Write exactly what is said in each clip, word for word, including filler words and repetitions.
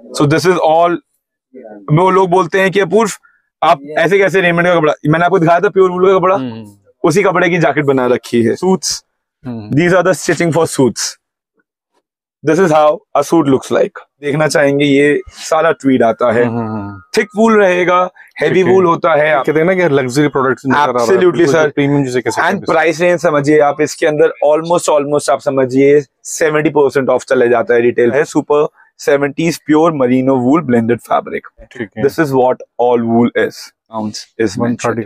So this is all. वो लोग बोलते हैं कि अपूर्व आप ऐसे कैसे रेमंड का कपड़ा, मैंने आपको दिखाया था प्योर वूल का कपड़ा, उसी कपड़े की जैकेट बना रखी है। Suits, these are the stitching for suits. This is how a suit looks like. देखना चाहेंगे ये सारा ट्वीड आता है, थिक वूल रहेगा, हेवी वूल होता है। कहते हैं ना कि लग्जरी प्रोडक्ट्स नजर आ रहा है। एब्सोल्युटली सर, प्रीमियम जिसे कैसे एंड प्राइस रेंज समझिए आप, इसके अंदर ऑलमोस्ट ऑलमोस्ट आप समझिए सेवेंटी परसेंट ऑफ चले जाता है। रिटेल है super seventies pure merino wool blended fabric. This is what all wool is is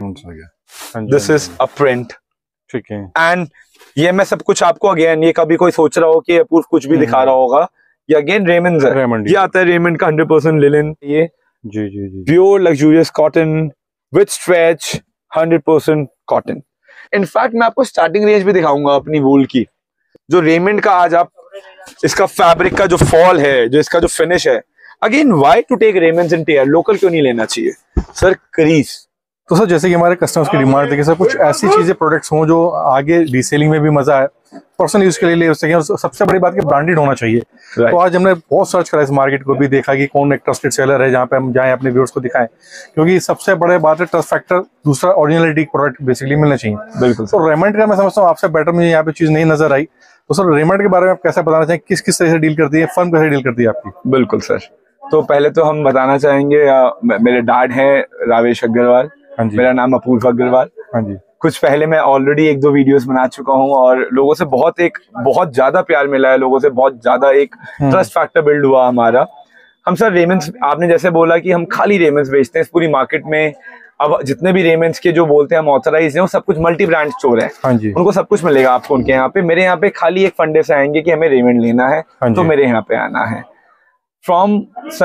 mentioned. This is a print, ठीक है। एंड ये मैं सब कुछ आपको अगेन, ये कभी कोई सोच रहा हो कि अपूर्व कुछ भी दिखा रहा होगा, ये अगेन रेमंड है। ये आता है रेमंड का हंड्रेड परसेंट लिनन, ये जी जी जी pure luxurious cotton with stretch, hundred percent cotton. In fact मैं आपको स्टार्टिंग रेंज भी दिखाऊंगा अपनी वूल की। जो रेमंड का आज आप इसका फैब्रिक का जो फॉल है, जो इसका जो फिनिश है, again why to take Raymond's in tier, local क्यों नहीं लेना चाहिए सर? क्रीज। तो सर जैसे कि हमारे कस्टमर्स की डिमांड है कि सर कुछ ऐसी चीजें प्रोडक्ट्स हों जो आगे रीसेलिंग में भी मजा आए, पर्सनल यूज के लिए ले सकें, और सबसे बड़ी बात कि ब्रांडेड होना चाहिए। right. तो आज हमने बहुत सर्च करा इस मार्केट को भी, देखा कि कौन एक ट्रस्टेड सेलर है जहाँ पे हम जाएं अपने व्यूअर्स को दिखाएं, क्योंकि सबसे बड़े बात है ट्रस्ट फैक्टर, दूसरा ओरिजिनलिटी प्रोडक्ट बेसिकली मिलना चाहिए। बिल्कुल। तो रेमंड का मैं समझता हूँ आपसे बेटर मुझे यहाँ पे चीज नहीं नजर आई। तो सर रेमंड के बारे में आप कैसे बताना चाहें, किस किस तरह से डील करती है फर्म, कैसे डील करती है आपकी? बिल्कुल सर, तो पहले तो हम बताना चाहेंगे, आ, मेरे डैड हैं रावेश अग्रवाल, मेरा नाम अपूर्व अग्रवाल। हाँ जी। कुछ पहले मैं ऑलरेडी एक दो वीडियोस बना चुका हूं और लोगों से बहुत एक बहुत ज्यादा प्यार मिला है, लोगों से बहुत ज्यादा एक ट्रस्ट फैक्टर बिल्ड हुआ हमारा। हम सर रेमंड्स, आपने जैसे बोला कि हम खाली रेमंड्स बेचते हैं इस पूरी मार्केट में। अब जितने भी रेमंड्स के जो बोलते हैं हम ऑथराइज हैं, वो सब कुछ मल्टी ब्रांड स्टोर है। हाँ जी। उनको सब कुछ मिलेगा आपको उनके यहाँ पे। मेरे यहाँ पे खाली एक फंडे से आएंगे कि हमें रेमंड लेना है, तो मेरे यहाँ पे आना है। From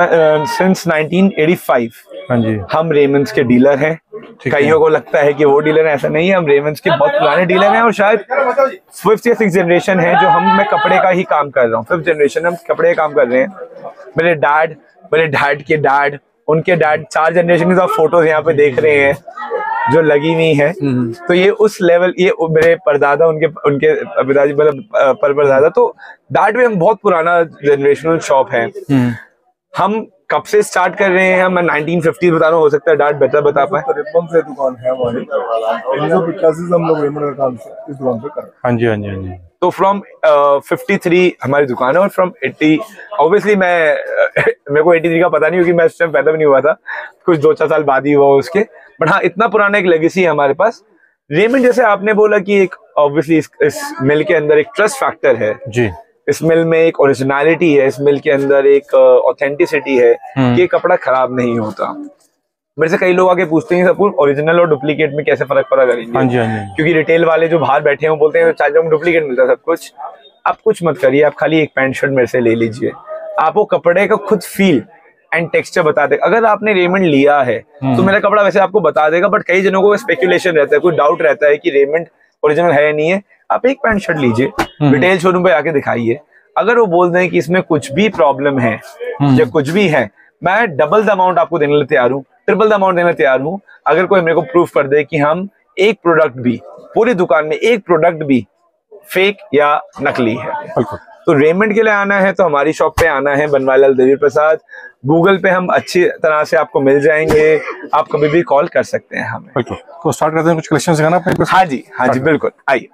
since nineteen eighty five हाँ जी हम रेमंड्स के डीलर हैं। कईयों को लगता है कि वो डीलर है, ऐसा नहीं है, हम रेमंड्स के बहुत पुराने डीलर हैं और शायद फिफ्थ या सिक्स जनरेशन है जो हम मैं कपड़े का ही काम कर रहा हूँ। फिफ्थ जनरेशन हम कपड़े का काम कर रहे हैं। मेरे डैड, मेरे डैड के डैड, उनके डैड, चार जनरेशन की सब फोटोज यहाँ पे देख रहे हैं जो लगी हुई है। तो ये उस लेवल, ये मेरे परदादा, उनके उनके पिताजी मतलब पर परदादा, तो डैड में हम बहुत पुराना जनरेशनल शॉप है। हम कब से स्टार्ट कर रहे हैं? मैं नाइनटीन फिफ्टी बता रहा हूँ, हो सकता है डैड बेहतर बता पाए। तिरपन से दुकान है हमारी, उन्नीस सौ पचासी से हम लोग रेमंड का काम इस दुकान पे कर रहे हैं। हाँ जी हाँ जी हाँ जी। तो फ्रॉम फिफ्टी थ्री हमारी दुकान है और फ्रॉम एटी, ऑब्वियसली मैं uh, मेरे को एटी थ्री का पता नहीं क्योंकि मैं उस टाइम पैदा भी नहीं हुआ था, कुछ दो चार साल बाद ही हुआ उसके, बट हाँ इतना पुराना एक लेगेसी है हमारे पास। रेमंड जैसे आपने बोला कि एक ऑब्वियसली इस, इस मिल के अंदर एक ट्रस्ट फैक्टर है जी, इस मिल में एक ओरिजिनलिटी है, इस मिल के अंदर एक ऑथेंटिसिटी है कि ये कपड़ा खराब नहीं होता। मेरे से कई लोग आके पूछते हैं सब ओरिजिनल और डुप्लीकेट में कैसे फर्क पड़ा करेंगे। हाँ जी, हाँ जी। क्योंकि रिटेल वाले जो बाहर बैठे हैं वो बोलते हैं चाचा में डुप्लीकेट मिलता है सब कुछ। आप कुछ मत करिए, आप खाली एक पैंट शर्ट मेरे से ले लीजिए, आपको कपड़े का खुद फील एंड टेक्सचर बता देगा। अगर आपने रेमंड लिया है तो मेरा कपड़ा वैसे आपको बता देगा, बट कई जनों को स्पेकुलेशन रहता है, कोई डाउट रहता है कि रेमंड ओरिजिनल है या नहीं है। आप एक पैंट शर्ट लीजिए, रिटेल शोरूम पे आके दिखाइए, अगर वो बोल दें कि इसमें कुछ भी प्रॉब्लम है या कुछ भी है, मैं डबल द अमाउंट आपको देने लिए तैयार हूँ, ट्रिपल द अमाउंट देने तैयार हूँ, अगर कोई मेरे को प्रूफ कर दे कि हम एक प्रोडक्ट भी, पूरी दुकान में एक प्रोडक्ट भी फेक या नकली है। तो रेमंड के लिए आना है तो हमारी शॉप पे आना है, बनवारीलाल देवी प्रसाद। गूगल पे हम अच्छी तरह से आपको मिल जाएंगे, आप कभी भी कॉल कर सकते हैं हमें। तो स्टार्ट करते हैं, कुछ कलेक्शन दिखाना अपने। हाँ जी हाँ जी बिल्कुल, आइए।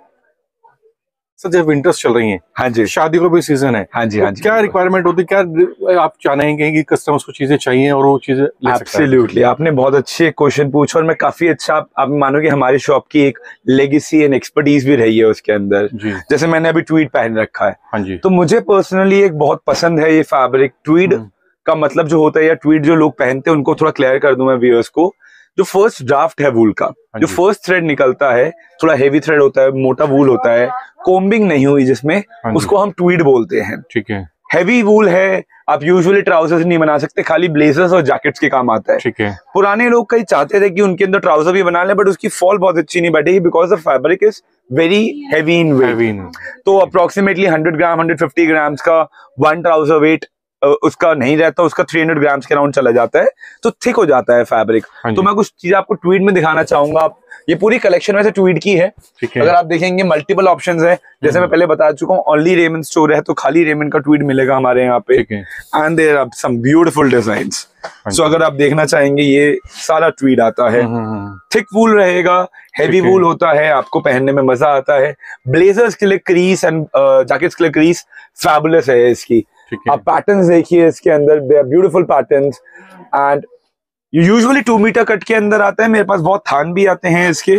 सर जब विंटर्स चल रही हैं, हाँ जी, शादी को भी सीजन है, हाँ जी हाँ जी, क्या रिक्वायरमेंट होती है, क्या आप चाहेंगे कि कस्टमर्स को चीजें चाहिए और वो चीजें ले सकते हैं? एब्सोल्युटली, आपने बहुत अच्छे क्वेश्चन पूछा और मैं काफी अच्छा, आप, आप मानो कि हमारी शॉप की एक लेगेसी एंड एक्सपर्टीज भी रही है उसके अंदर। जैसे मैंने अभी ट्वीड पहन रखा है, हाँ जी, तो मुझे पर्सनली एक बहुत पसंद है ये फैब्रिक। ट्वीड का मतलब जो होता है या ट्वीड जो लोग पहनते हैं उनको थोड़ा क्लियर कर दूं मैं व्यूअर्स को। जो फर्स्ट ड्राफ्ट है वूल का, जो फर्स्ट थ्रेड निकलता है, थोड़ा हेवी थ्रेड होता है, मोटा वूल होता है, कोम्बिंग नहीं हुई जिसमें, उसको हम ट्वीड बोलते हैं। ठीक है। हेवी वूल है, आप यूजुअली ट्राउजर्स नहीं बना सकते, खाली ब्लेजर्स और जैकेट्स के काम आता है। ठीक है। पुराने लोग कई चाहते थे कि उनके अंदर ट्राउजर भी बना ले, बट उसकी फॉल बहुत अच्छी नहीं बैठेगी because the fabric is very heavy in weight. तो approximately hundred gram hundred fifty grams का वन ट्राउजर वेट उसका नहीं रहता, उसका थ्री हंड्रेड ग्राम्स के अराउंड चला जाता है, तो थिक हो जाता है फैब्रिक। तो मैं कुछ चीजें आपको ट्वीड में दिखाना चाहूंगा। आप ये पूरी कलेक्शन वैसे ट्वीड की है, है। अगर आप देखेंगे मल्टीपल ऑप्शंस है, जैसे मैं पहले बता चुका हूँ ओनली रेमंड स्टोर है, तो खाली रेमंड का ट्वीड मिलेगा हमारे यहाँ पे। And there are some beautiful designs. So अगर आप देखना चाहेंगे, ये सारा ट्वीड आता है, थिक वूल रहेगा, हैवी वूल होता है, आपको पहनने में मजा आता है। ब्लेजर्स के लिए क्रीज एंड जैकेट्स के लिए क्रीज फैबुलस है इसकी। आप पैटर्न्स देखिए इसके अंदर, they are beautiful patterns. And usually two metre cut के अंदर आता है, मेरे पास बहुत थान भी आते हैं इसके।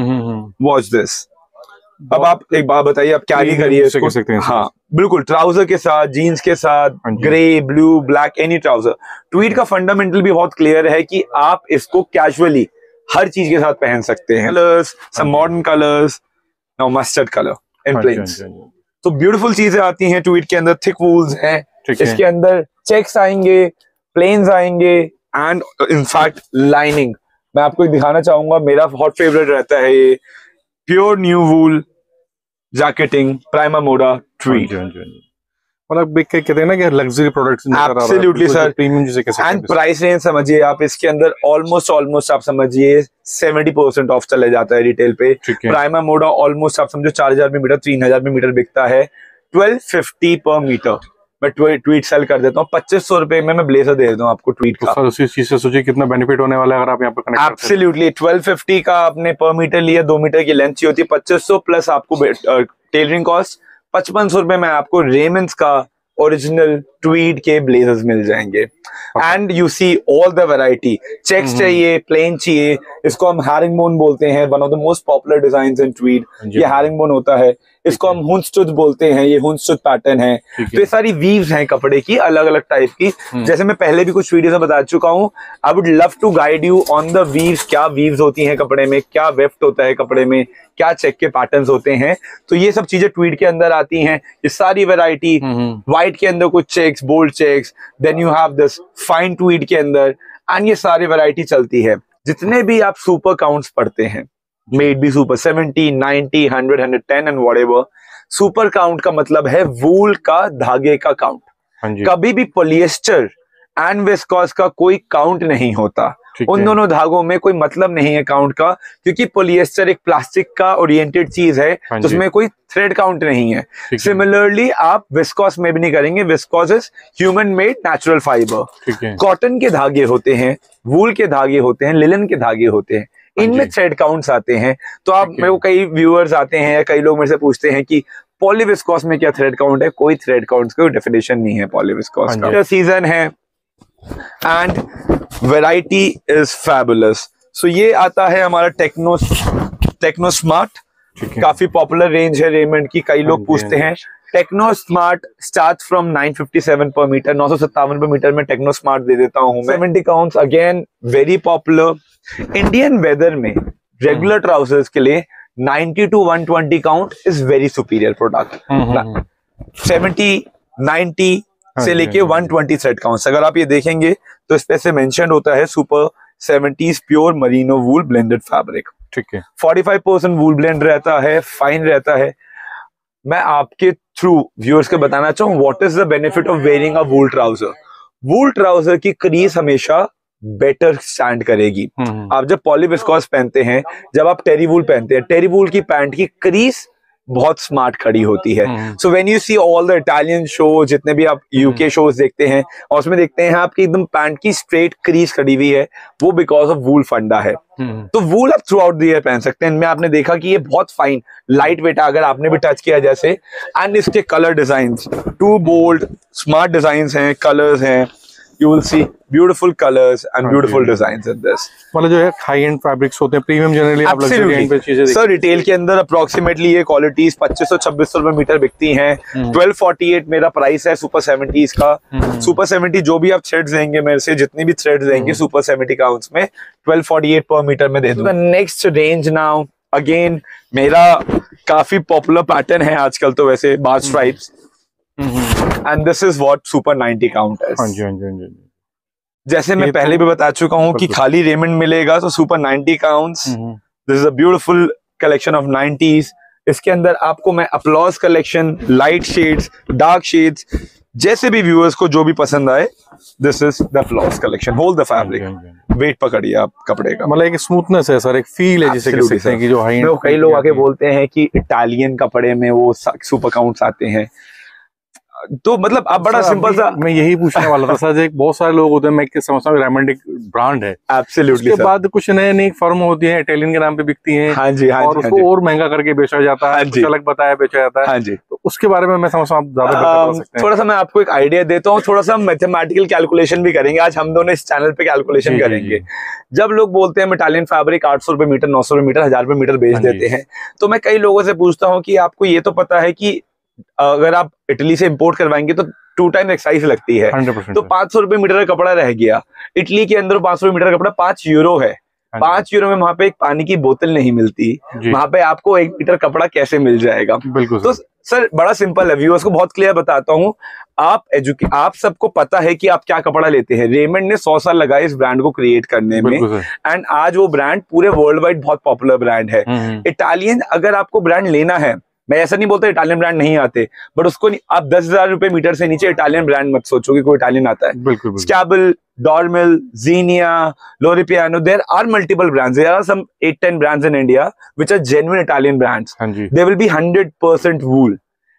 Watch this. अब आप एक बात बताइए, आप क्या नहीं करिए इसको, सकते हैं हाँ बिल्कुल, ट्राउजर के साथ, जीन्स के साथ, grey, blue, black, any trouser. Tweed का फंडामेंटल भी बहुत क्लियर है कि आप इसको कैजुअली हर चीज के साथ पहन सकते हैं। Colours, some modern colours, now mustard colour in plains. तो ब्यूटीफुल चीजें आती हैं ट्वीड के अंदर। थिक वूल्स हैं, इसके अंदर चेक्स आएंगे, प्लेन्स आएंगे, एंड इनफैक्ट लाइनिंग। मैं आपको दिखाना चाहूंगा, मेरा हॉट फेवरेट रहता है ये pure new wool jacketing prima moda tweed. मतलब कहते हैं ना कि luxury products, absolutely sir, premium जिसे कहते हैं। एंड प्राइस रेंज समझिए आप, इसके अंदर ऑलमोस्ट ऑलमोस्ट आप समझिए सेवेंटी परसेंट ऑफ चले जाता है रिटेल पे। प्राइमा मोडा ऑलमोस्ट आप समझो चार हजार में मीटर, तीन हजार में मीटर बिकता है, ट्वेल्व फिफ्टी पर मीटर। मैं ट्वीट सेल कर देता हूँ पच्चीस सौ रुपए में, मैं ब्लेजर दे देता हूँ आपको ट्वीट का। तो उसी चीज से सोचिए कितना बेनिफिट होने वाला है अगर आप यहाँ पे कनेक्ट। एब्सोल्युटली, ट्वेल्व फिफ्टी का आपने पर मीटर लिया, दो मीटर की लेंथ चाहिए होती है, पच्चीस सौ प्लस आपको टेलरिंग कॉस्ट पचपन सौ रुपए में आपको रेमंड्स का ओरिजिनल ट्वीड के ब्लेजर्स मिल जाएंगे। And you see all the variety. Checks चाहिए, प्लेन चाहिए, इसको हम हैरिंगबोन बोलते हैं, one of the most popular designs in tweed, ये हैरिंगबोन होता है। इसको हम हुंस्टुद बोलते हैं, ये हुंस्टुद पैटर्न है। तो ये सारी वीव्स हैं कपड़े की, अलग अलग टाइप की। जैसे मैं पहले भी कुछ वीडियो में बता चुका हूँ, I would love to guide you on the weaves, क्या वीव्स होती हैं कपड़े में, क्या वेफ्ट होता है कपड़े में, क्या चेक के पैटर्न्स होते हैं। तो ये सब चीजें ट्वीड के अंदर आती हैं, ये सारी वैरायटी। व्हाइट के अंदर कुछ checks, bold checks, then you have this fine tweed के अंदर, एंड ये सारी वैरायटी चलती है। जितने भी आप सुपर काउंट्स पढ़ते हैं, maybe super seventy, ninety, hundred, hundred ten and whatever, super count का मतलब है वूल का धागे का काउंट। कभी भी पॉलिएस्टर एंड विस्कोस का कोई काउंट नहीं होता। उन दोनों धागों में कोई मतलब नहीं है काउंट का, क्योंकि पॉलिएस्टर एक प्लास्टिक का ओरिएंटेड चीज है, तो उसमें कोई थ्रेड काउंट नहीं है। सिमिलरली आप विस्कोस में भी नहीं करेंगे, viscose is human made natural fibre. Cotton के धागे होते हैं, वूल के धागे होते हैं, लिलन के धागे होते हैं, इनमें थ्रेड काउंट्स आते हैं। तो आप मेरे को कई व्यूअर्स आते हैं या कई लोग मेरे से पूछते हैं कि पॉलीविस्कोस में क्या थ्रेड काउंट है। कोई थ्रेड काउंट का डेफिनेशन नहीं है पॉलीविस्कोस का। सीजन है and variety is fabulous. So ये आता है हमारा टेक्नो टेक्नो स्मार्ट, काफी पॉपुलर रेंज है रेमंड की। कई लोग पूछते हैं, techno smart start from nine fifty seven per metre, नौ सौ सत्तावन पर मीटर में टेक्नो स्मार्ट दे देता हूं मैं। Seventy counts, again very popular. Indian weather में रेगुलर ट्राउजर्स के लिए ninety to one twenty count is very superior product. Seventy, ninety से लेके वन ट्वेंटी थ्रेड काउंट्स। अगर आप ये देखेंगे तो इस पे से मेंशन होता है super seventies pure merino wool blended fabric. ठीक है, forty five percent wool blend रहता है, फाइन रहता है। मैं आपके थ्रू व्यूअर्स को बताना चाहूँ what is the benefit of wearing a wool trouser. Wool trouser की क्रीज हमेशा बेटर स्टैंड करेगी। आप जब पॉलीविस्कोस पहनते हैं, जब आप टेरी वूल पहनते हैं, टेरी वूल की पैंट की क्रीज बहुत स्मार्ट खड़ी होती है। So when you see all the Italian show, जितने भी आप यूके शोज देखते हैं, और उसमें देखते हैं आपकी एकदम पैंट की स्ट्रेट क्रीज खड़ी हुई है, वो बिकॉज ऑफ वूल फंडा है। तो वूल आप थ्रू आउट द ईयर पहन सकते हैं। इनमें आपने देखा कि ये बहुत फाइन लाइट वेट है, अगर आपने भी टच किया जैसे। एंड इसके colour design to bold smart design हैं, कलर्स हैं, you will see beautiful colors and beautiful designs in this। मतलब जो है हाई एंड फैब्रिक्स होते हैं, प्रीमियम जनरली आप लग्जरी एंड पे चीजें सर रिटेल के अंदर अप्रोक्सीमेटली ये क्वालिटीज पच्चीस सौ छब्बीस सौ रुपए मीटर बिकती हैं। ट्वेल्व फोर्टी एट मेरा प्राइस है सुपर सेवेंटीज का। सुपर सेवेंटी जो भी आप थ्रेड्स देंगे मेरे से, जितनी भी थ्रेड्स देंगे सुपर सेवेंटी काउंट्स में twelve forty eight per metre में दे दूंगा। नेक्स्ट रेंज नाउ अगेन मेरा काफी पॉपुलर पैटर्न है आजकल तो वैसे, bar stripes, and this is what super ninety count is. हाँ जी हाँ जी हाँ जी। जैसे मैं पहले भी बता चुका हूँ कि खाली रेमंड मिलेगा तो super ninety counts. This is a beautiful collection of nineties. इसके अंदर आपको मैं applause collection, light shades, dark shades, जैसे भी व्यूअर्स को जो भी पसंद आए, this is the floss collection, hold the fabric. Weight पकड़िए आप कपड़े का, मतलब एक स्मूथनेस है सर, एक फील है जिसे कह सकते हैं कि जो हाई एंड। कई लोग आके बोलते हैं कि इटालियन कपड़े में वो सुपर काउंट्स आते हैं, तो मतलब आप बड़ा सिंपल सा, मैं यही पूछने वाला था सर, एक बहुत सारे लोग होते हैं, मैं समझता हूँ रेमंड एक ब्रांड है, एब्सोल्युटली, उसके बाद कुछ नए नई फर्म होती है इटालियन के नाम पे बिकती हैं, हाँ जी, हाँ और जी, उसको हाँ और महंगा करके बेचा जाता है, हाँ कुछ अलग बताया बेचा जाता है, हाँ जी। तो उसके बारे में मैं समझता हूँ आप ज्यादा बेहतर बता सकते हैं। थोड़ा सा मैं आपको एक आइडिया देता हूँ, थोड़ा सा मैथमेटिकल कैलकुलेशन भी करेंगे आज हम दोनों इस चैनल पे, कैलकुलेशन करेंगे। जब लोग बोलते हैं इटालियन फैब्रिक आठ सौ रुपए मीटर, नौ सौ रुपए मीटर, हजार रुपए मीटर बेच देते हैं, तो मैं कई लोगों से पूछता हूँ कि आपको ये तो पता है कि अगर आप इटली से इंपोर्ट करवाएंगे तो टू टाइम एक्साइज लगती है, तो पांच सौ रुपए मीटर का कपड़ा रह गया। इटली के अंदर पांच सौ रुपए मीटर का कपड़ा पांच यूरो है, पांच यूरो में वहां पे एक पानी की बोतल नहीं मिलती, वहां पे आपको एक मीटर कपड़ा कैसे मिल जाएगा? बिल्कुल। तो सर बड़ा सिंपल है, व्यूअर्स को बहुत क्लियर बताता हूँ। आप एजुके आप सबको पता है कि आप क्या कपड़ा लेते हैं। रेमंड ने सौ साल लगाए इस ब्रांड को क्रिएट करने में, एंड आज वो ब्रांड पूरे वर्ल्ड वाइड बहुत पॉपुलर ब्रांड है। इटालियन अगर आपको ब्रांड लेना है, मैं ऐसा नहीं बोलता इटालियन ब्रांड नहीं आते, बट उसको नहीं, आप दस हजार रुपए मीटर से नीचे इटालियन ब्रांड मत सोचो कि कोई इटालियन आता है। बिल्कुल। Scabal, Dormeuil, Zegna, Loro Piana, there are multiple brands, there are some eight ten brands in India which are genuine Italian brands. They will be one hundred percent wool.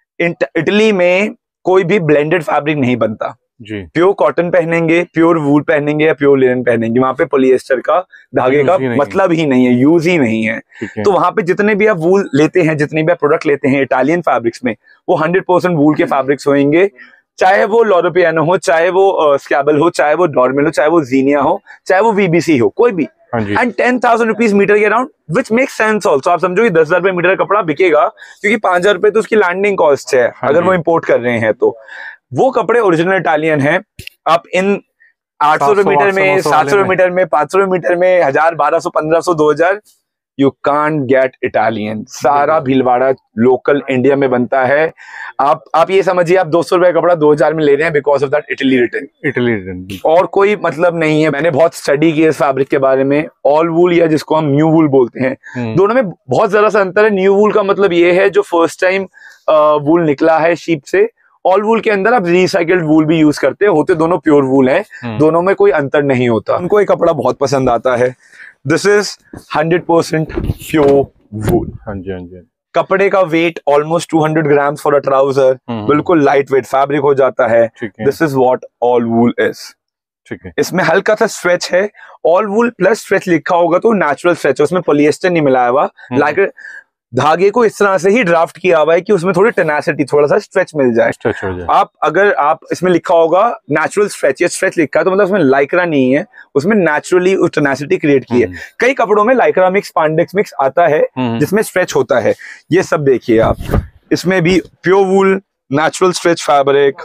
Italy में कोई भी blended fabric नहीं बनता जी। Pure cotton पहनेंगे, pure wool पहनेंगे या pure linen पहनेंगे, वहां पे पॉलिएस्टर का धागे का मतलब ही नहीं है, यूज ही नहीं है। तो वहां पे जितने भी आप वूल लेते हैं, जितने भी आप प्रोडक्ट लेते हैं इटालियन फैब्रिक्स में, वो हंड्रेड परसेंट वूल के फैब्रिक्स होंगे, चाहे वो लॉरो पियानो हो, चाहे वो स्कैबल हो, चाहे वो डॉर्मेल हो, चाहे वो जीनिया हो, चाहे वो वीबीसी हो, कोई भी। And ten thousand rupees meter के around, which make sense also. आप समझो कि दस हजार रुपए मीटर कपड़ा बिकेगा, क्योंकि पांच हजार रुपए तो उसकी लैंडिंग कॉस्ट है अगर वो इंपोर्ट कर रहे हैं। तो वो कपड़े ओरिजिनल इटालियन है। आप इन आठ सौ रुपए मीटर में, सात सौ रुपए मीटर में, पांच सौ रुपए मीटर में, हजार, बारह सौ, पंद्रह सौ, दो हजार, यू कांट गेट इटालियन। सारा भीलवाड़ा लोकल इंडिया में बनता है। आप आप ये समझिए, आप दो सौ रुपए कपड़ा दो हजार में ले रहे हैं because of that Italy return, Italy return, और कोई मतलब नहीं है। मैंने बहुत स्टडी की इस फैब्रिक के बारे में। ऑल वूल या जिसको हम न्यू वूल बोलते हैं, दोनों में बहुत ज्यादा सा अंतर है। न्यू वूल का मतलब ये है जो फर्स्ट टाइम वूल निकला है शीप से। ऑल वूल के अंदर आप रिसाइकल्ड वूल भी यूज करते हैं, होते दोनों प्योर वूल हैं, दोनों में कोई अंतर नहीं होता। उनको ये कपड़ा बहुत पसंद आता है। This is hundred percent pure wool. हाँ जी, हाँ जी। कपड़े का weight almost two hundred grams for a trouser, बिल्कुल लाइट वेट फैब्रिक हो जाता है। This is what all wool is. ठीक है, इसमें हल्का सा स्ट्रेच है। ऑल वूल प्लस स्ट्रेच लिखा होगा तो नेचुरल स्ट्रेच है, उसमें पॉलिएस्टर नहीं मिलाया हुआ। लाइक धागे को इस तरह से ही ड्राफ्ट किया हुआ है कि उसमें थोड़ी टेनासिटी, थोड़ा सा स्ट्रेच मिल जाए। स्ट्रेच हो जाए। आप अगर आप इसमें लिखा होगा नेचुरल स्ट्रेच या स्ट्रेच लिखा है तो मतलब उसमें लाइक्रा नहीं है, उसमें नेचुरली उस टेनासिटी क्रिएट की है। कई कपड़ों में लाइक्रा मिक्स, पांडेक्स मिक्स आता है जिसमें स्ट्रेच होता है। ये सब देखिए आप, इसमें भी pure wool, natural stretch fabric.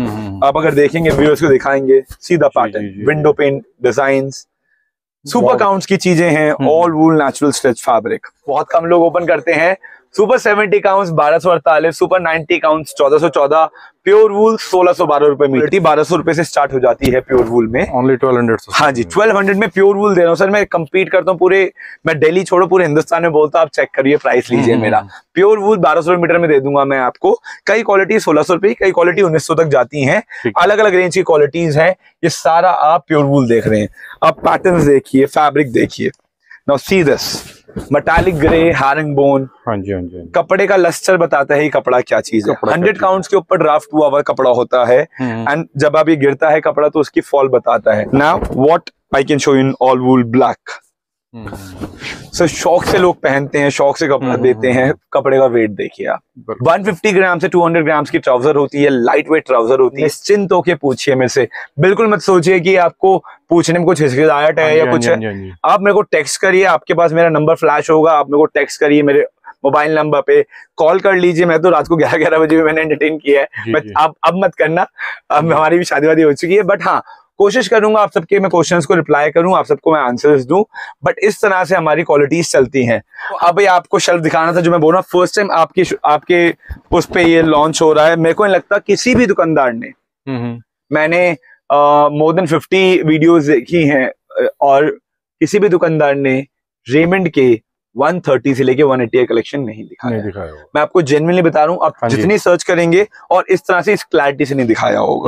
आप अगर देखेंगे, व्यूअर्स को दिखाएंगे, सीधा pattern, window pane designs, super counts की चीजें हैं। All wool natural stretch fabric बहुत कम लोग ओपन करते हैं। सुपर सेवेंटी काउंट्स बारह सौ अड़तालीस, सुपर नाइन्टी काउंट्स चौदह सौ चौदह, प्योर वूल सोलह सौ बारह रुपए मीटर। बारह सौ रुपए से स्टार्ट हो जाती है प्योर वूल में। Only twelve hundred. हाँ जी, ट्वेल्व हंड्रेड में प्योर वूल दे रहा हूँ सर। मैं कंपीट करता हूँ पूरे, मैं दिल्ली छोड़ो पूरे हिंदुस्तान में बोलता हूँ, आप चेक करिए, प्राइस लीजिए मेरा। प्योर वूल बारह सौ मीटर में दे दूंगा मैं आपको। कई क्वालिटी सोलह सौ रुपए, कई क्वालिटी उन्नीस सौ तक जाती हैं। अलग अलग रेंज की क्वालिटीज हैं। ये सारा आप प्योर वूल देख रहे हैं। आप पैटर्न्स देखिए, फैब्रिक देखिए। Now see this metallic grey herringbone. हाँ जी, हाँ जी। कपड़े का लस्टर बताता है ये कपड़ा क्या चीज है। हंड्रेड काउंट्स के ऊपर ड्राफ्ट हुआ हुआ कपड़ा होता है, एंड जब आप ये गिरता है कपड़ा तो उसकी फॉल बताता है। Now what I can show in all wool black. Sir शौक से लोग पहनते हैं, शौक से कपड़ा देते हैं। कपड़े का वेट देखिए आप, एक सौ पचास ग्राम से दो सौ ग्राम्स की ट्राउजर होती है, लाइट वेट ट्राउजर होती है। निश्चिंत होके पूछिए मेरे से, बिल्कुल मत सोचिए कि आपको पूछने में कुछ हिचकिचाहट है या कुछ है। आप मेरे को टेक्स्ट करिए, आपके पास मेरा नंबर फ्लैश होगा, आप मेरे को टेक्स्ट करिए, मेरे मोबाइल नंबर पे कॉल कर लीजिए। मैं तो रात को ग्यारह ग्यारह बजे भी मैंने एंटरटेन किया है। मैं अब अब मत करना, अब हमारी भी शादी वादी हो चुकी है। बट हाँ, कोशिश करूंगा आप सबके मैं क्वेश्चंस को रिप्लाई करूं, आप सबको मैं आंसर्स दूं। बट इस तरह से हमारी क्वालिटीज चलती हैं। तो अब ये आपको शेल्फ दिखाना था जो मैं बोल रहा हूँ। फर्स्ट टाइम आपके आपके उस पे ये लॉन्च हो रहा है। मेरे को नहीं लगता किसी भी दुकानदार ने, मैंने मोर देन फिफ्टी वीडियोस देखी हैं, और किसी भी दुकानदार ने रेमंड के वन थर्टी से लेके वन एटी कलेक्शन नहीं दिखाया नहीं है। दिखाया होगा। मैं आपको जेन्युइनली बता रहा हूँ, आप हाँ जी। जितनी सर्च करेंगे और इस तरह से इस क्लैरिटी से नहीं दिखाया होगा।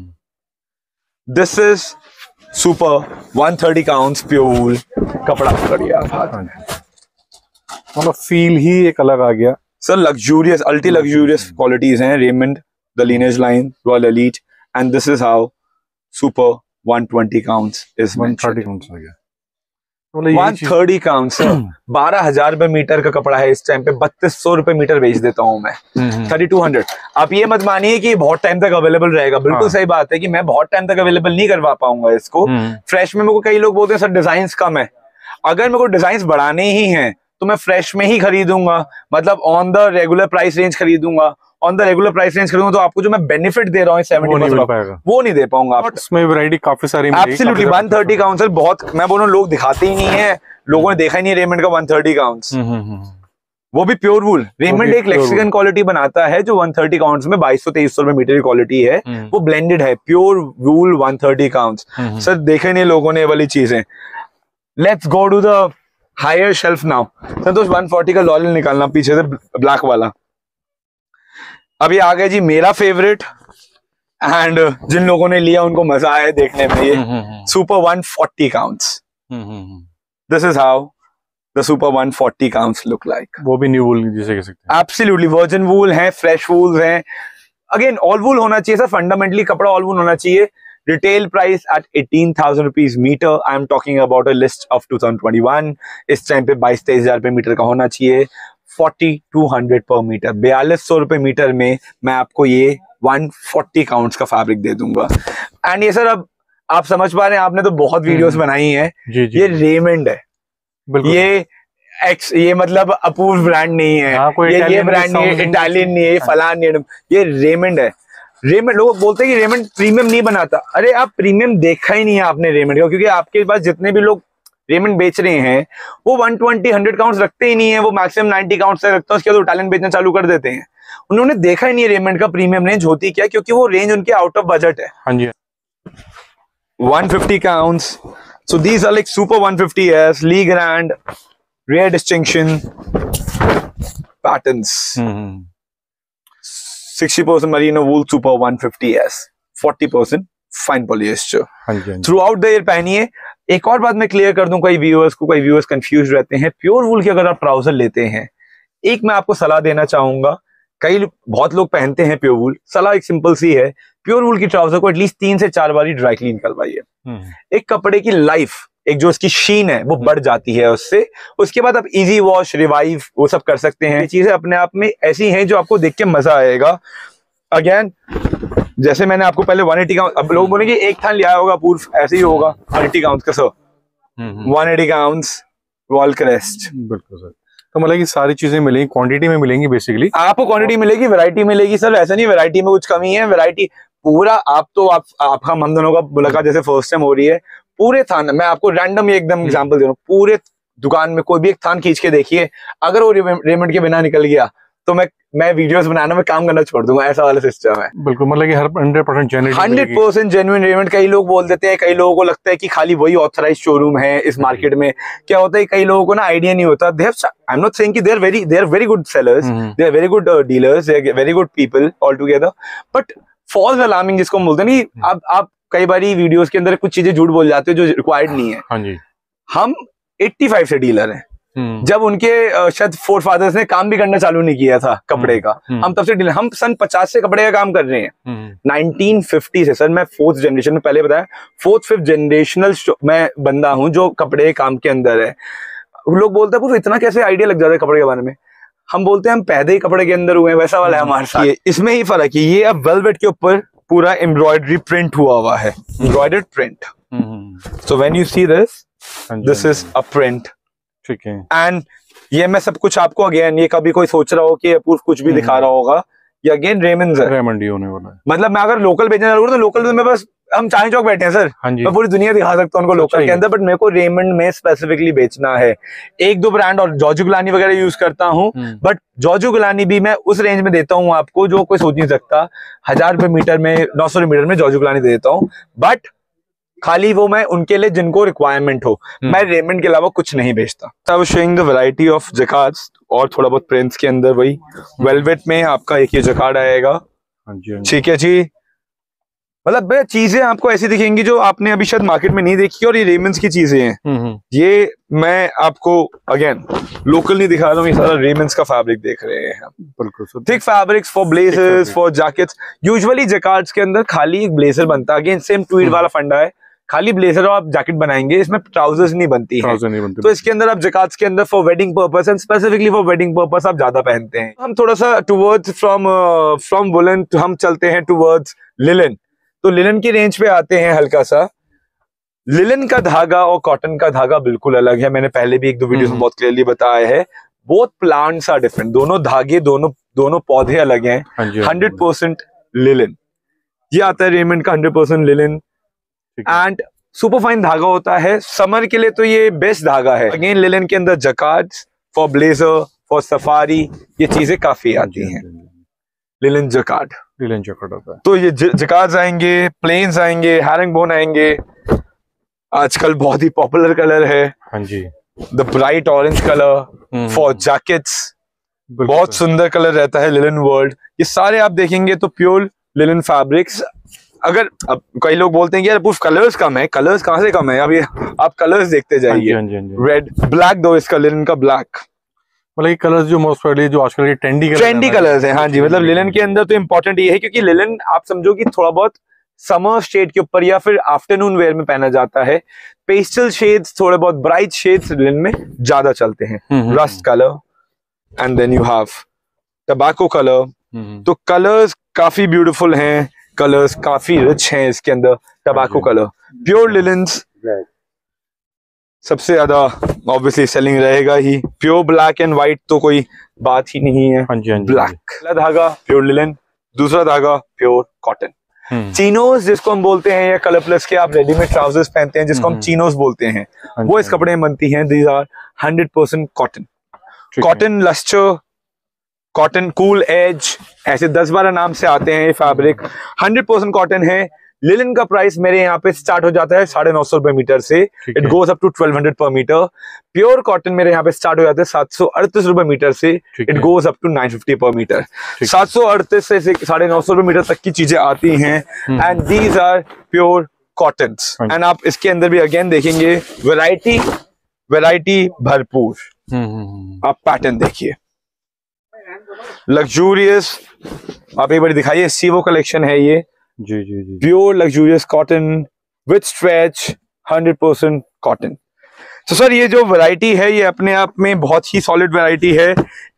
This is super one thirty counts pure wool, कपड़ा बढ़िया हाँ जी। मतलब फील ही एक अलग आ गया sir. Luxurious, ultra luxurious qualities हैं Raymond, the lineage line, royal elite, and this is how super one twenty counts is one thirty mentioned. Counts आ गया। मतलब वन थर्टी काउंट्स बारह हजार रुपए मीटर का कपड़ा है इस टाइम पे, बत्तीस सौ रुपए मीटर बेच देता हूँ मैं, थर्टी टू हंड्रेड। आप ये मत मानिए कि बहुत टाइम तक अवेलेबल रहेगा, बिल्कुल हाँ। सही बात है कि मैं बहुत टाइम तक अवेलेबल नहीं करवा पाऊंगा इसको। फ्रेश में मेरे को कई लोग बोलते हैं सर डिजाइन कम है, अगर मेरे को डिजाइन बढ़ाने ही हैं तो मैं फ्रेश में ही खरीदूंगा, मतलब on the regular price range खरीदूंगा। On the regular price range खरीदूंगा तो आपको जो मैं बेनिफिट दे रहा हूँ सेवेंटी परसेंट वो नहीं दे पाऊंगा। इसमें वैरायटी काफी सारी एब्सोल्युटली वन थर्टी काउंट्स बहुत, मैं बोलूं लोग दिखाते ही नहीं है, लोगों ने देखा ही नहीं रेमंड का वन थर्टी काउंट्स, वो भी प्योर वूल। रेमंड एक लेक्सिकन क्वालिटी बनाता है जो वन थर्टी काउंट्स में बाईस सौ तेईस सौ रुपए मीटर की क्वालिटी है, वो ब्लेंडेड है, pure wool one thirty counts. Sir देखे नहीं लोगों ने ये वाली चीजें। Let's go to the higher shelf now. Santosh one forty का लॉयल निकालना पीछे से, ब्लैक वाला। अभी आ गया जी मेरा फेवरेट, एंड जिन लोगों ने लिया उनको मजा आया देखने में, ये super one forty counts. This is how the super one forty counts look like. वो भी न्यू वूल जिसे कह सकते हैं। एब्सोल्युटली वर्जिन वूल है, फ्रेश वूल्स हैं। अगेन ऑल वूल होना चाहिए सर, फंडामेंटली कपड़ा ऑल वूल होना चाहिए। Retail price at eighteen thousand rupees meter. I am talking about a list of two thousand twenty one. इस टाइम पे बाईस तेईस हजार रुपए मीटर का होना चाहिए। Forty two hundred per meter, बयालीस सौ रुपए मीटर में मैं आपको ये वन फोर्टी काउंट्स का फैब्रिक दे दूंगा। एंड ये सर अब आप समझ पा रहे हैं, आपने तो बहुत वीडियोस बनाई हैं, ये रेमंड है, ये एक्स, ये मतलब अपूर्व ब्रांड नहीं है, हाँ, कोई ये ये ब्रांड नहीं है, इटालियन नहीं है, फलान नहीं है, ये रेमंड है। रेमंड, लोग बोलते हैं कि रेमंड प्रीमियम नहीं बनाता, अरे आप प्रीमियम देखा ही नहीं है आपने रेमंड का, क्योंकि आपके पास जितने भी लोग रेमंड बेच रहे हैं वो वन ट्वेंटी हंड्रेड काउंट्स रखते ही नहीं है, वो मैक्सिमम नाइंटी काउंट्स तक रखते हैं, उसके बाद इटालियन बेचना चालू कर देते हैं। उन्होंने देखा ही नहीं है रेमंड का प्रीमियम रेंज होती क्या, क्योंकि वो रेंज उनके आउट ऑफ बजट है। हाँ जी। One fifty counts, so these are like super one fifty S, Lee Grand, rare distinction patterns. sixty percent merino wool super one fifty S, forty percent fine polyester. Throughout the year पहनिए। एक और बात मैं clear कर दूं, कई viewers को, कई व्यूअर्स कंफ्यूज रहते हैं। प्योर वूल के अगर आप ट्राउजर लेते हैं, एक मैं आपको सलाह देना चाहूंगा, कई बहुत लोग पहनते हैं प्योर वूल, सलाह एक सिंपल सी है, प्योर वूल की ट्राउजर को एटलीस्ट तीन से चार बार ड्राई क्लीन करवाइए। एक कपड़े की लाइफ, एक जो इसकी शीन है वो बढ़ जाती है उससे। उसके बाद आप इजी वॉश, रिवाइव, वो सब कर सकते हैं। ये चीजें अपने आप में ऐसी हैं जो आपको देख के मजा आएगा। अगेन जैसे मैंने आपको पहले वन एटी काउंट, अब लोग बोलेंगे एक थान लिया होगा पूर्व, ऐसे ही होगा वन एटी काउंट का sir, one eighty counts wall crest. बिल्कुल सर। तो मतलब कि सारी चीजें मिलेंगी, क्वांटिटी में मिलेंगी बेसिकली, आपको क्वांटिटी मिलेगी, वैरायटी मिलेगी सर, ऐसा नहीं वैरायटी में कुछ कमी है, वैरायटी पूरा। आप तो आप आपका हम दोनों का मुलाकात जैसे फर्स्ट टाइम हो रही है, पूरे थान, मैं आपको रैंडम एकदम एग्जांपल दे रहा हूँ, पूरे दुकान में कोई भी एक थान खींच के देखिए, अगर वो रेमंड के बिना निकल गया तो मैं मैं वीडियोस बनाना में काम करना छोड़ दूंगा, ऐसा वाला सिस्टम है। बिल्कुल, मतलब कि hundred percent genuine hundred percent genuine Raymond. कई लोग बोल देते हैं, कई लोगों को लगता है कि खाली वही ऑथराइज शोरूम है इस मार्केट में। क्या होता है, कई लोगों को ना आइडिया नहीं होता। They have, I am not saying कि they are very they are very good sellers, they are very good dealers, they are very good people all together, but false alarming जिसको हम बोलते हैं नहीं, अब आप कई बारी वीडियोस के अंदर कुछ चीजें झूठ बोल जाते हो जो रिक्वायर्ड नहीं है। हाँ जी। हम पचासी से डीलर हैं, जब उनके शायद फोर फादर्स ने काम भी करना चालू नहीं किया था कपड़े का, हम तब से डीलर। हम सन पचास से कपड़े का काम कर रहे हैं, नाइनटीन फिफ्टी से। सर मैं फोर्थ जनरेशन में, पहले बताया फोर्थ फिफ्थ जनरेशनल मैं बंदा हूं जो कपड़े के काम के अंदर है। लोग बोलते हैं इतना कैसे आइडिया लग जाता है कपड़े के बारे में, हम बोलते हैं हम पैदे ही कपड़े के अंदर हुए हैं, वैसा वाला है हमारे साथ। इसमें ही फर्क है, ये अब वेलवेट के ऊपर पूरा एम्ब्रॉयडरी प्रिंट हुआ हुआ है, embroidered print. So when you see this, this is a print, ठीक है। एंड ये मैं सब कुछ आपको, अगेन ये कभी कोई सोच रहा हो कि अपूर्व कुछ भी दिखा रहा होगा, ये अगेन रेमंड्स है, रेमंड ही होने वाला है। मतलब मैं अगर लोकल बेचना चालू करूं तो लोकल में बस हम चांदनी चौक बैठे हैं सर, हाँ जी। मैं पूरी दुनिया दिखा सकता हूं उनको लोकल के अंदर, बट मेरे को रेमंड में स्पेसिफिकली बेचना है। एक दो ब्रांड और जॉर्जो गुलानी वगैरह यूज करता हूं, बट जॉर्जो गुलानी भी मैं उस रेंज में देता हूं आपको जो कोई सोच नहीं सकता। हजार रुपए मीटर में, नौ सौ रुपए मीटर में जॉर्जो गुलानी दे देता हूं, बट खाली वो मैं उनके लिए जिनको रिक्वायरमेंट हो, मैं रेमंड के अलावा कुछ नहीं बेचता। I was showing the variety of jacquards और थोड़ा बहुत प्रिंट्स के अंदर वही वेलवेट में आपका एक ये जकार्ड आएगा। ठीक है जी, मतलब चीजें आपको ऐसी दिखेंगी जो आपने अभी शायद मार्केट में नहीं देखी और ये रेमंड्स की चीजें हैं। ये मैं आपको अगेन लोकल नहीं दिखा रहा हूँ, ये सारा रेमंड्स का फैब्रिक देख रहे हैं। बिल्कुल thick fabrics for blazers, for jackets. Usually jacquards के अंदर खाली एक ब्लेजर बनता है, अगेन सेम ट्वीड वाला फंडा है, खाली ब्लेजर और आप जैकेट बनाएंगे, इसमें ट्राउजर्स नहीं बनती है। नहीं बनती। तो इसके अंदर आप जकार्ड्स के अंदर for wedding purpose and specifically for wedding purpose आप ज्यादा पहनते हैं। हम थोड़ा सा टुवर्ड्स फ्रॉम फ्रॉम वुलन हम चलते हैं टुवर्ड्स लिलन। तो लिलन की रेंज पे आते हैं हल्का सा। लिलन का धागा और कॉटन का धागा बिल्कुल अलग है, मैंने पहले भी एक दो वीडियो में बहुत क्लियरली बताया है। बोथ प्लांट्स आर डिफरेंट, दोनों धागे दोनों दोनों पौधे अलग हैं। हंड्रेड परसेंट लिलन ये आता है रेमंड का, hundred percent linen and super fine धागा होता है। समर के लिए तो ये बेस्ट धागा है। अगेन लिलन के अंदर jacquards for blazer, for safari, ये चीजें काफी आती हैं। लिलन जकार्ड लिलन जकार्ड होता है। तो ये जकार्ड्स आएंगे, प्लेन्स आएंगे, हैरिंगबोन आएंगे। आजकल बहुत ही पॉपुलर कलर है हाँ जी, the bright orange colour for jackets, बहुत सुंदर कलर रहता है लिलन वर्ल्ड। ये सारे आप देखेंगे तो प्योर लिलन फैब्रिक्स। अगर अब कई लोग बोलते हैं कि यार कलर्स कम है, कलर्स कहाँ से कम है, अब ये आप कलर्स देखते जाइए। रेड ब्लैक दो इसका लिलन का ब्लैक, मतलब ये कलर्स जो मोस्ट प्रोबेबली जो आजकल के ट्रेंडी कलर ट्रेंडी कलर्स हैं। हाँ जी, मतलब लिलन के अंदर तो इंपॉर्टेंट ये है क्योंकि लिलन आप समझो कि थोड़ा बहुत समर शेड के ऊपर या फिर आफ्टरनून वेयर में पहना जाता है। पेस्टल शेड्स, थोड़े बहुत ब्राइट शेड्स लिलन में ज्यादा चलते हैं। Rust colour and then you have tobacco colour. तो कलर्स काफी ब्यूटीफुल हैं, कलर्स काफी रिच हैं इसके अंदर। टबैको कलर, प्योर लिलन्स सबसे ज्यादा ऑब्वियसली सेलिंग रहेगा ही। प्योर ब्लैक एंड व्हाइट तो कोई बात ही नहीं है। ब्लैक पहला धागा प्योर लिलन, दूसरा धागा प्योर कॉटन। चीनोस जिसको हम बोलते हैं, या कलर प्लस के आप रेडीमेड ट्राउजर्स पहनते हैं जिसको हम चीनोस बोलते हैं, वो इस कपड़े में बनती हैं। These are hundred percent cotton. Cotton lustre, cotton cool edge, ऐसे दस बारह नाम से आते हैं ये फैब्रिक। हंड्रेड परसेंट कॉटन है। लिलन का प्राइस मेरे यहाँ पे स्टार्ट हो जाता है साढ़े नौ सौ रुपए मीटर से, it goes up to twelve hundred per meter. Pure cotton मेरे यहाँ पे स्टार्ट हो जाता है सात सौ अड़तीस रुपए मीटर से, it goes up to nine fifty per meter. सात सौ अड़तीस से साढ़े नौ सौ रुपए मीटर तक की चीजें आती हैं and these are pure cotton. And आप इसके अंदर भी अगेन देखेंगे वैरायटी वैरायटी भरपूर। आप पैटर्न देखिए, लग्जूरियस। आप एक बार दिखाइए, सीवो कलेक्शन है ये। जी जी जी pure luxurious cotton with stretch, hundred percent cotton. तो सर ये जो वैरायटी है ये अपने आप में बहुत ही सॉलिड वैरायटी है।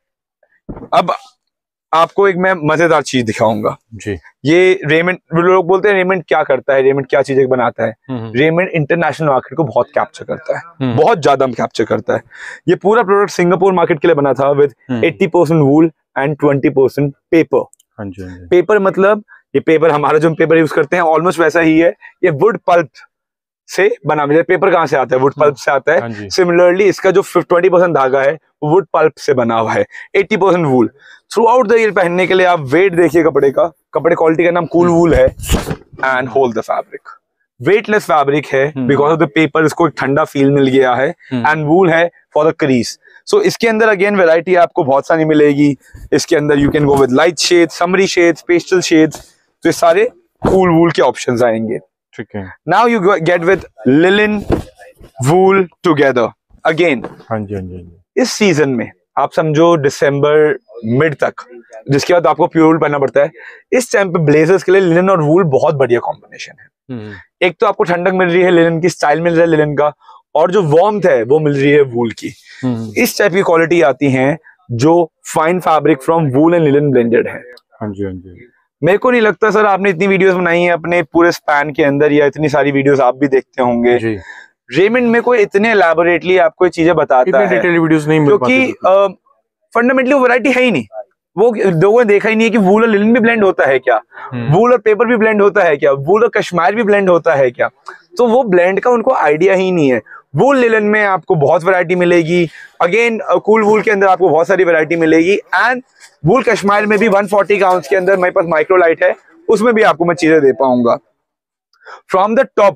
अब आपको एक मैं मजेदार चीज दिखाऊंगा जी। ये रेमंड, लोग बोलते हैं रेमंड क्या करता है, रेमंड क्या चीजें बनाता है। रेमंड इंटरनेशनल मार्केट को बहुत कैप्चर करता है, बहुत ज्यादा कैप्चर करता है। ये पूरा प्रोडक्ट सिंगापुर मार्केट के लिए बना था with eighty percent wool and twenty percent paper. Paper मतलब ये पेपर हमारा जो पेपर यूज करते हैं ऑलमोस्ट वैसा ही है। ये वुड पल्प से बना, पेपर कहाँ से आता है, वुड पल्प से आता है। सिमिलरली इसका जो ट्वेंटी परसेंट धागा है वुड पल्प से बना हुआ है, eighty percent wool. Throughout the year पहनने के लिए आप वेट देखिए कपड़े का, कपड़े क्वालिटी का नाम कूल वूल है and hold the fabric. Weightless fabric है बिकॉज ऑफ द पेपर, इसको एक ठंडा फील मिल गया है एंड वूल है for the crease. So so, इसके अंदर अगेन वैरायटी आपको बहुत सारी मिलेगी। इसके अंदर you can go with light shades, summery shades, pastel shades, तो ये सारे कूल वूल के ऑप्शंस आएंगे। ठीक है। Now you get with linen wool together again. हाँ जी हाँ जी। इस सीजन में आप समझो दिसंबर मिड तक, जिसके बाद आपको प्योर वूल पहनना पड़ता है। इस टाइम पे ब्लेजर्स के लिए लिलन और वूल बहुत बढ़िया कॉम्बिनेशन है। एक तो आपको ठंडक मिल रही है, लिलन की स्टाइल मिल रहा है लिलन का, और जो वार्मथ है वो मिल रही है वूल की। इस टाइप की क्वालिटी आती है जो fine fabric from wool and linen blended है। हाँ जी हाँ जी। मेरे को नहीं लगता सर आपने इतनी वीडियोस बनाई है अपने पूरे स्पैन के अंदर, या इतनी सारी वीडियोस आप भी देखते होंगे। रेमंड में कोई इतने एलैबोरेटली आपको ये चीजें बताता है वीडियोस नहीं मिल पाती, क्योंकि फंडामेंटली वो वैरायटी है ही नहीं। वो लोगों ने देखा ही नहीं है कि वूल और लिलन भी ब्लेंड होता है क्या, वूल और पेपर भी ब्लेंड होता है क्या, वूल और कश्मीर भी ब्लेंड होता है क्या। तो वो ब्लेंड का उनको आइडिया ही नहीं है। वूल लिलन में आपको बहुत वैरायटी मिलेगी, अगेन कूल वूल के अंदर आपको बहुत सारी वैरायटी मिलेगी, एंड वूल कश्मीर में भी वन फोर्टी काउंट्स के अंदर मेरे पास माइक्रोलाइट है, उसमें भी आपको मैं चीजें दे पाऊंगा। From the top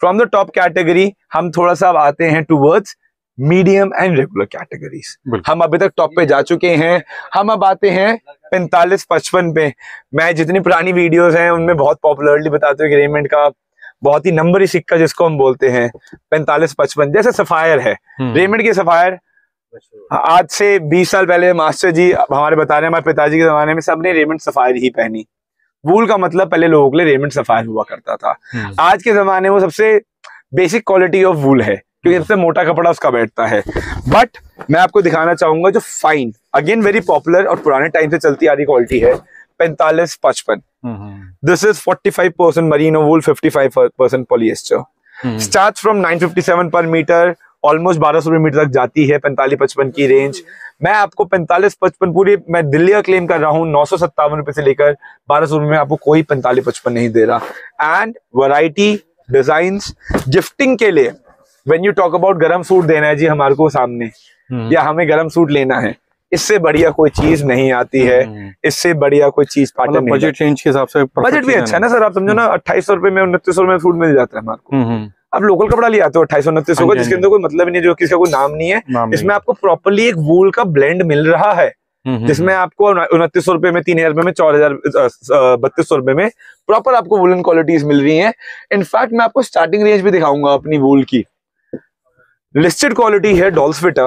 from the top category हम थोड़ा सा अब आते हैं towards medium and regular categories. हम अभी तक टॉप पे जा चुके हैं, हम अब आते हैं पैंतालीस पचपन पे। मैं जितनी पुरानी वीडियोस हैं उनमें बहुत पॉपुलरली बताते हुए कि रेमंड का बहुत ही नंबरी सिक्का जिसको हम बोलते हैं पैंतालीस पचपन, जैसे सफायर है। रेमंड की सफायर आज से बीस साल पहले मास्टर जी हमारे बता रहे हैं, हमारे पिताजी के जमाने में सबने रेमंड सफायर ही पहनी। वूल का मतलब पहले लोगों के लिए रेमंड सफायर हुआ करता था। आज के जमाने में वो सबसे बेसिक क्वालिटी ऑफ वूल है क्योंकि सबसे मोटा कपड़ा उसका बैठता है। बट मैं आपको दिखाना चाहूंगा जो फाइन, अगेन वेरी पॉपुलर और पुराने टाइम से चलती आ रही क्वालिटी है, पैंतालीस पचपन। This is forty five percent merino wool, fifty five percent polyester. Start from nine fifty seven per meter, almost बारह सौ रुपए मीटर तक जाती है पैंतालीस पचपन की रेंज। मैं आपको पैंतालीस पचपन पूरी मैं दिल्ली का क्लेम कर रहा हूँ, नौ सौ सत्तावन रुपए से लेकर बारह सौ रुपए में आपको कोई पैंतालीस पचपन नहीं दे रहा। एंड वैरायटी, डिजाइन्स, गिफ्टिंग के लिए व्हेन यू टॉक अबाउट गरम सूट देना है जी हमारे को सामने, या हमें गरम सूट लेना है, इससे बढ़िया कोई चीज नहीं आती है, इससे बढ़िया कोई चीज पार्टनर नहीं। बजट रेंज के हिसाब से बजट भी अच्छा है ना सर, आप समझो ना अट्ठाईस सौ रुपए में उनतीस सौ रुपए में सूट मिल जाता है हमारे को। आप लोकल कपड़ा ले आते हो अट्ठाईस सौ उनतीस सौ का, जिसके अंदर कोई मतलब नहीं है, जो किसी का कोई नाम नहीं है। इसमें आपको प्रॉपरली एक वूल का ब्लेंड मिल रहा है जिसमें आपको उनतीस सौ रुपए में, तीन हजार रुपए में, चार हजार बत्तीस सौ रुपए में प्रॉपर आपको वूलन क्वालिटीज मिल रही हैं। इनफैक्ट मैं आपको स्टार्टिंग रेंज भी दिखाऊंगा अपनी वूल की। लिस्टेड क्वालिटी है डॉल्सफिटा।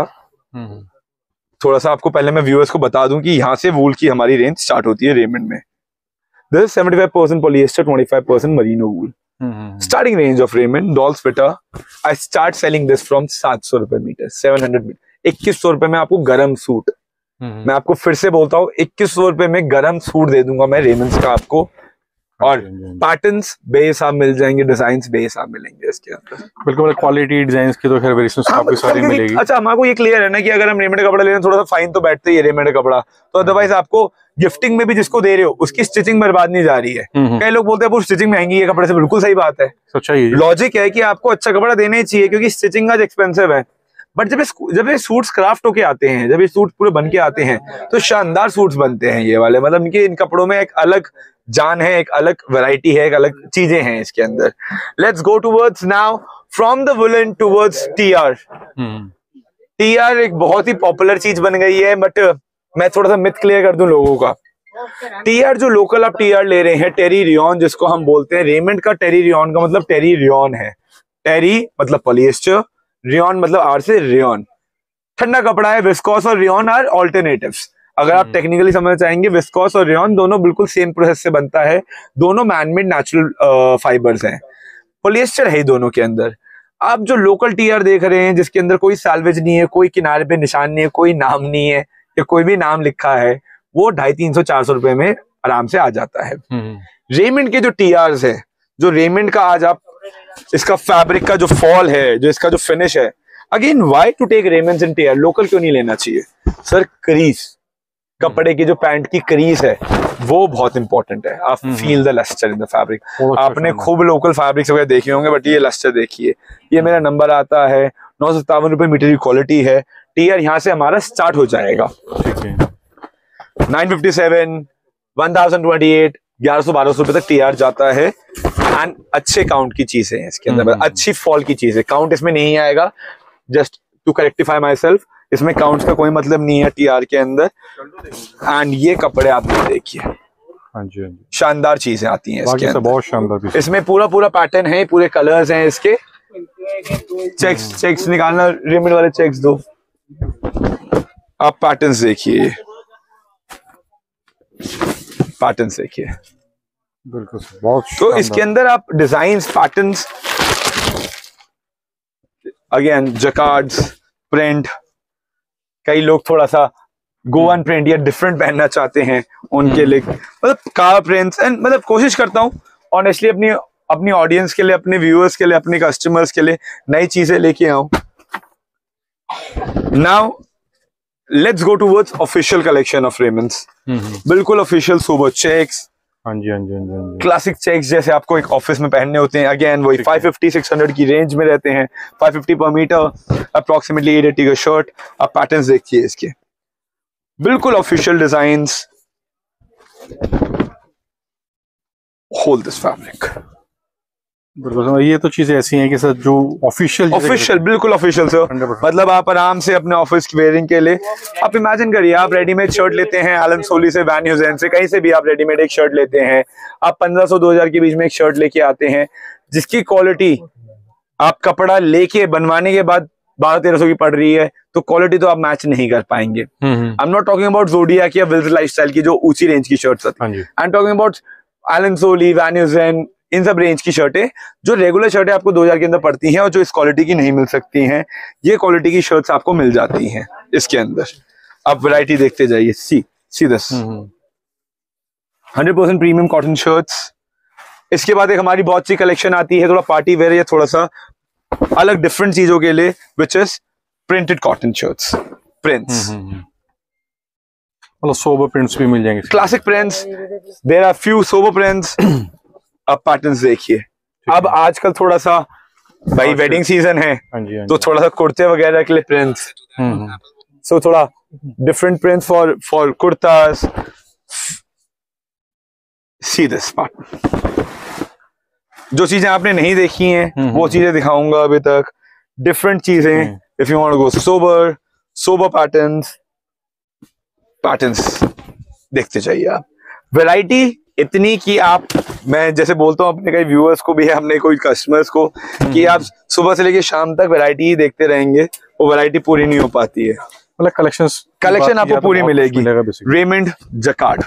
थोड़ा सा आपको पहले मैं व्यूअर्स को बता दूं कि यहाँ से वूल की हमारी रेंज स्टार्ट होती है रेमंड में। This is seventy five percent polyester, twenty five percent merino wool. Starting range of Raymond Dolcevita. I start selling this from सात सौ रुपए मीटर, सेवन हंड्रेड मीटर। इक्कीस सौ रुपए में आपको गरम सूट, मैं आपको फिर से बोलता हूँ इक्कीस सौ रुपए में गरम सूट दे दूंगा मैं रेमंड्स का आपको। और पैटर्न्स बेहिसाब मिल जाएंगे, डिजाइन्स बेहिसाब मिलेंगे इसके अंदर। बिल्कुल क्वालिटी डिजाइन्स की तो खैर वेरिएशंस काफी सारी मिलेगी। अच्छा हमारे को ये क्लियर है ना कि अगर हम रेमंड का कपड़ा ले रहे हैं थोड़ा सा फाइन तो बैठते ही है रेमंड का कपड़ा, तो अदरवाइज आपको गिफ्टिंग में भी जिसको दे रहे हो उसकी स्टिचिंग बर्बाद नहीं जा रही है। कई लोग बोलते हैं वो स्टिचिंग महंगी है कपड़े से, बिल्कुल सही बात है, सच्चाई। लॉजिक है कि आपको अच्छा कपड़ा देना ही चाहिए क्योंकि स्टिचिंग आज एक्सपेंसिव है। बट जब जब ये सूट्स क्राफ्ट होके आते हैं, जब ये सूट पूरे बन के आते हैं तो शानदार सूट्स बनते हैं ये वाले। मतलब इनके इन कपड़ों में एक अलग जान है, एक अलग वैरायटी है, एक अलग चीजें हैं इसके अंदर। Let's go towards now from the woollen towards TR. TR एक बहुत ही पॉपुलर चीज बन गई है, बट मैं थोड़ा सा मिथ क्लियर कर दूं लोगों का। टीआर जो लोकल आप टीआर ले रहे हैं, टेरी रियॉन जिसको हम बोलते हैं, रेमंड का टेरी रियॉन का मतलब टेरी रियॉन है। टेरी मतलब पॉलिएस्टर, रियॉन मतलब आर से रियॉन, ठंडा कपड़ा है। विस्कोस और रियॉन आर ऑल्टरनेटिव्स। अगर आप टेक्निकली समझना चाहेंगे, विस्कोस और रियॉन दोनों बिल्कुल सेम प्रोसेस से बनता है, दोनों मैनमेड नेचुरल फाइबर्स हैं, पॉलिएस्टर है दोनों के अंदर। आप जो लोकल टीआर देख रहे हैं जिसके अंदर कोई सैल्वेज नहीं है, कोई किनारे पे निशान नहीं है, कोई नाम नहीं है या कोई भी नाम लिखा है, वो ढाई तीन सौ चार सौ रुपए में आराम से आ जाता है। रेमंड के जो टीआर्स है, जो रेमंड का आज आप इसका फैब्रिक का जो फॉल है, जो इसका जो फिनिश है, again why to take Raymond's in TR, local क्यों नहीं लेना चाहिए सर? क्रीज, कपड़े की जो पैंट की क्रीज है वो बहुत इंपॉर्टेंट है। आप feel the lustre in the fabric. आपने खूब लोकल फैब्रिक्स वगैरह देखे होंगे, बट ये लस्टर देखिए, ये मेरा नंबर आता है, नौ सौ सत्तावन रुपए मीटर की क्वालिटी है। टीआर यहाँ से हमारा स्टार्ट हो जाएगा nine fifty seven, one thousand twenty eight, ग्यारह सौ बारह सौ रुपए तक टीआर जाता है। एंड अच्छे काउंट की चीजें हैं इसके अंदर, अच्छी फॉल की चीजें। काउंट इसमें नहीं आएगा, just to rectify myself, इसमें काउंट्स का कोई मतलब नहीं है टीआर के अंदर। एंड ये कपड़े आप देखिए, हाँ जी हाँ जी, शानदार चीजें आती हैं इसके अंदर, बहुत शानदार। इसमें पूरा पूरा पैटर्न है, पूरे कलर्स हैं इसके। चेक्स चेक्स निकालना, रेमंड वाले चेक्स दो, आप पैटर्न्स देखिए, पैटर्न्स देखिए, बिल्कुल बहुत। तो इसके अंदर आप designs, patterns, again jacquards, print, कई लोग थोड़ा सा गोवन प्रिंट या डिफरेंट पहनना चाहते हैं, उनके लिए मतलब कार प्रिंट्स। एंड मतलब कोशिश करता हूँ ऑनेस्टली अपनी अपनी ऑडियंस के लिए, अपने व्यूअर्स के लिए, अपने कस्टमर्स के लिए नई चीजें लेके आऊं। Now let's go towards official collection of Raymonds. बिल्कुल ऑफिशियल सोबर चेक्स, हाँ जी हाँ जी हाँ जी, क्लासिक चेक्स जैसे आपको एक ऑफिस में पहनने होते हैं। अगेन वही फाइव फिफ्टी सिक्स हंड्रेड की रेंज में रहते हैं, five fifty per meter, approximately eight eighty का शर्ट। आप पैटर्न्स देखिए इसके, बिल्कुल official designs. Hold this fabric, बिल्कुल, ये तो चीजें ऐसी हैं कि सर जो ऑफिशियल ऑफिशियल, बिल्कुल ऑफिशियल सर। मतलब आप आराम से अपने ऑफिस की वेयरिंग के लिए आप इमेजिन करिए, आप रेडीमेड शर्ट लेते हैं एलन सोली से, वैन ह्यूसेन से, कहीं से भी आप रेडीमेड एक शर्ट लेते हैं, आप पंद्रह सौ दो हजार के बीच में एक शर्ट लेके आते हैं जिसकी क्वालिटी आप कपड़ा लेके बनवाने के बाद बारह तेरह सौ की पड़ रही है, तो क्वालिटी तो आप मैच नहीं कर पाएंगे। I am not talking about Zodiac या विल्स लाइफस्टाइल की जो ऊंची रेंज की शर्ट्स आती है, I am talking about Allen Solly, Van Heusen, इन सब रेंज की शर्टें जो रेगुलर शर्टें आपको दो हजार के अंदर पड़ती हैं और जो इस क्वालिटी की नहीं मिल सकती हैं, ये क्वालिटी की शर्ट्स आपको मिल जाती हैं इसके अंदर। आप वैरायटी देखते जाइए, see see this hundred percent premium cotton shirts. इसके बाद एक हमारी बहुत सी कलेक्शन आती है थोड़ा पार्टी वेयर या थोड़ा सा अलग डिफरेंट चीजों के लिए, which is printed cotton shirts, prints, मतलब सोबर प्रिंट्स भी मिल जाएंगे, classic prints, there are few sober prints. अब पैटर्न्स देखिए, अब आजकल थोड़ा सा भाई वेडिंग सीजन है तो थोड़ा सा कुर्ते वगैरह के लिए प्रिंट्स, सो थोड़ा different prints for for kurtas. See this pattern, जो चीजें आपने नहीं देखी हैं वो चीजें दिखाऊंगा अभी तक, डिफरेंट चीजें। If you want to go sober, sober patterns, patterns देखते जाइए आप। वैरायटी इतनी कि आप, मैं जैसे बोलता हूँ अपने कई व्यूअर्स को भी है, हमने कोई कस्टमर्स को, कि आप सुबह से लेके शाम तक वैरायटी ही देखते रहेंगे, वो वैरायटी पूरी नहीं हो पाती है। मतलब कलेक्शंस कलेक्शन आपको पूरी मिलेगी। रेमंड जकार्ड,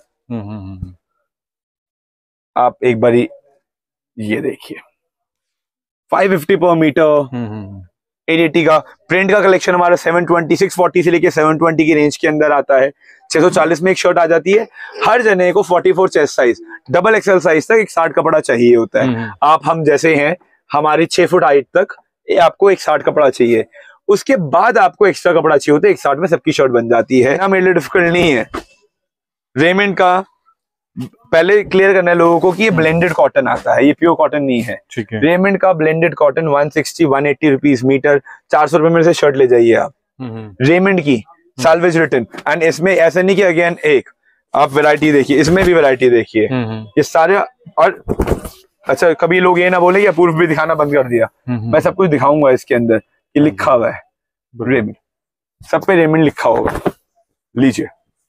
आप एक बारी ये देखिए, five fifty per metre, eight eighty का प्रिंट का कलेक्शन हमारा सेवन ट्वेंटी, सिक्स फोर्टी से लेके सेवन ट्वेंटी की रेंज के अंदर आता है। छह सौ चालीस में एक शर्ट आ जाती है। हर जने को forty four chest size, double XL size तक एक साठ कपड़ा चाहिए होता है। आप हम जैसे हैं, हमारी छह फुट हाइट तक आपको एक साठ कपड़ा चाहिए, उसके बाद आपको एक्स्ट्रा कपड़ा चाहिए होता है, एक साठ में सबकी शर्ट बन जाती है। मेरे लिए डिफिकल्ट नहीं है। रेमंड का पहले क्लियर करना है लोगों को कि ये ब्लेंडेड कॉटन आता है, ये प्योर कॉटन नहीं है। रेमंड का blended cotton one sixty one eighty rupees metre, चार सौ रुपए में से शर्ट ले जाइए आप रेमंड की, साल्वेज रिटर्न। एंड इसमें ऐसा नहीं कि अगेन एक आप वैरायटी देखिए, इसमें भी वैरायटी देखिए, ये सारे। और अच्छा, कभी लोग ये ना बोले कि अपूर्व भी दिखाना बंद कर दिया, मैं सब कुछ दिखाऊंगा इसके अंदर। ये लिखा हुआ है रेमंड, सब पे रेमंड लिखा होगा, लीजिए।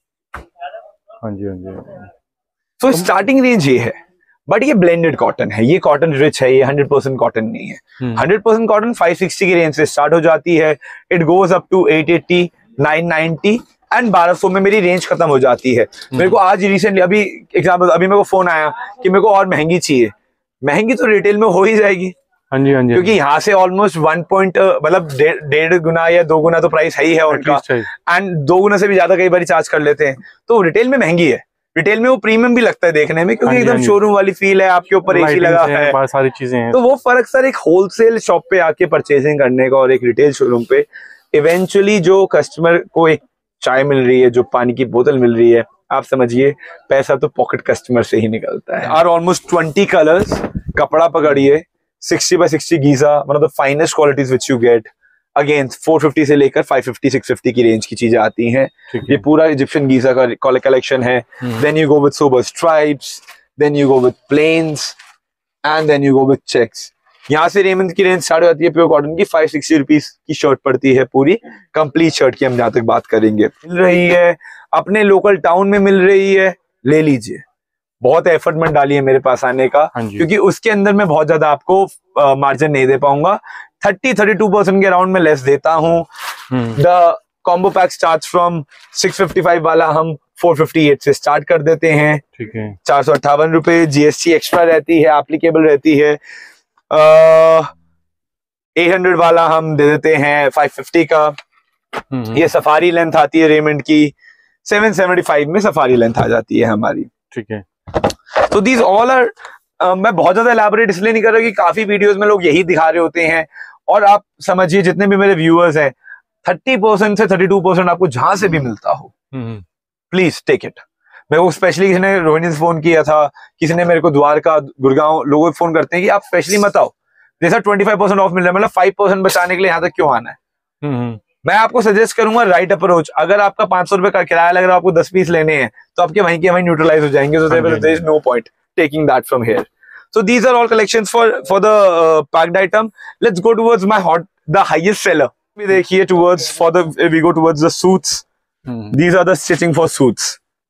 हाँ जी, हाँ जी। तो स्टार्टिंग रेंज ये है, बट ये ब्लेंडेड कॉटन है, ये कॉटन रिच है, ये हंड्रेड परसेंट कॉटन नहीं है। Hundred percent cotton five sixty की रेंज से स्टार्ट हो जाती है, it goes up to eight eighty, nine ninety and बारह सौ में मेरी रेंज खत्म हो जाती है। मेरे को आज रिसेंटली अभी एग्जांपल, अभी मेरे को फोन आया कि मेरे को और महंगी चाहिए। महंगी तो रिटेल में हो ही जाएगी, हाँ जी, हाँ जी, क्योंकि यहाँ से ऑलमोस्ट वन पॉइंट मतलब डेढ़ गुना या दो गुना तो प्राइस है ही है उनका, एंड दो गुना से भी ज्यादा कई बार चार्ज कर लेते हैं, तो रिटेल में महंगी है। रिटेल में वो प्रीमियम भी लगता है देखने में, क्योंकि एकदम शोरूम वाली फील है, आपके ऊपर एसी लगा है, सारी चीजें हैं। तो वो फर्क सर एक होलसेल शॉप पे आके परचेजिंग करने का और एक रिटेल शोरूम पे इवेंचुअली जो कस्टमर को एक चाय मिल रही है, जो पानी की बोतल मिल रही है, आप समझिए पैसा तो पॉकेट कस्टमर से ही निकलता है। और ऑलमोस्ट ट्वेंटी कलर्स, कपड़ा पकड़िए sixty by sixty Giza, one of the finest qualities which you get. Again four fifty से लेकर फाइव फिफ्टी, सिक्स फिफ्टी की रेंज की चीजें आती हैं। ये पूरा इजिप्शियन गीजा का कलेक्शन है। Then you go with sober stripes, then you go with plains and then you go with checks. यहाँ से रेमंड की रेंज स्टार्ट हो जाती है प्योर कॉटन की, फाइव सिक्सटी रुपीज की शर्ट पड़ती है पूरी कंप्लीट शर्ट की। हम जहां तक बात करेंगे, मिल रही है अपने लोकल टाउन में, मिल रही है, ले लीजिए। बहुत एफर्ट मत डालिए मेरे पास आने का, क्योंकि उसके अंदर मैं बहुत ज्यादा आपको मार्जिन नहीं दे पाऊंगा। थर्टी थर्टी टू परसेंट के अराउंड में लेस देता हूँ। The combo pack start from six fifty five वाला हम फोर फिफ्टी एट से स्टार्ट कर देते हैं। ठीक है, चार सौ अट्ठावन रुपए जीएसटी एक्स्ट्रा रहती है, एप्लीकेबल रहती है। एट हंड्रेड वाला हम दे देते हैं फाइव फिफ्टी का। ये सफारी लेंथ आती है रेमंड की, सेवन सेवेंटी फाइव में सफारी लेंथ आ जाती है हमारी। ठीक है, तो दीज ऑल आर, मैं बहुत ज्यादा एलैबोरेट इसलिए नहीं कर रहा कि काफी वीडियोस में लोग यही दिखा रहे होते हैं, और आप समझिए जितने भी मेरे व्यूअर्स हैं, थर्टी परसेंट से थर्टी टू परसेंट आपको जहां से भी मिलता हो, प्लीज टेक इट। मेरे को स्पेशली किसी ने रोहिणी से फोन किया था, किसी ने मेरे को द्वारका, गुड़गांव, लोग फोन करते हैं कि आप स्पेशली मत आओ, जैसा ट्वेंटी फाइव परसेंट ऑफ मिल रहा है, मतलब फाइव परसेंट बचाने के लिए यहाँ तक क्यों आना है। मैं आपको सजेस्ट करूंगा राइट अप्रोच। अगर आपका पांच सौ रुपए का किराया लग रहा है, आपको दस पीस लेने हैं, तो आपके वहीं के वहीं न्यूट्रलाइज हो जाएंगे, so there is no point taking that from here. So these are all collections for for the uh, packed item. Let's go towards my hot, the highest seller. We देखिए towards for the we go towards the suits. Hmm. These are the stitching for suits.